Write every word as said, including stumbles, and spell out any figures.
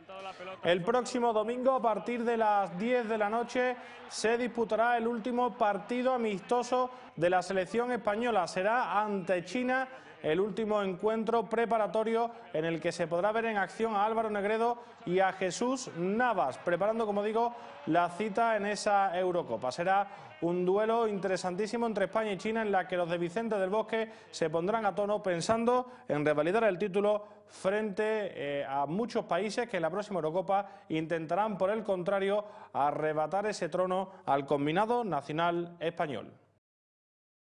El próximo domingo, a partir de las diez de la noche, se disputará el último partido amistoso de la selección española. Será ante China, el último encuentro preparatorio en el que se podrá ver en acción a Álvaro Negredo y a Jesús Navas, preparando, como digo, la cita en esa Eurocopa. Será un duelo interesantísimo entre España y China, en la que los de Vicente del Bosque se pondrán a tono pensando en revalidar el título frente eh, a muchos países que en la próxima Eurocopa intentarán, por el contrario, arrebatar ese trono al combinado nacional español.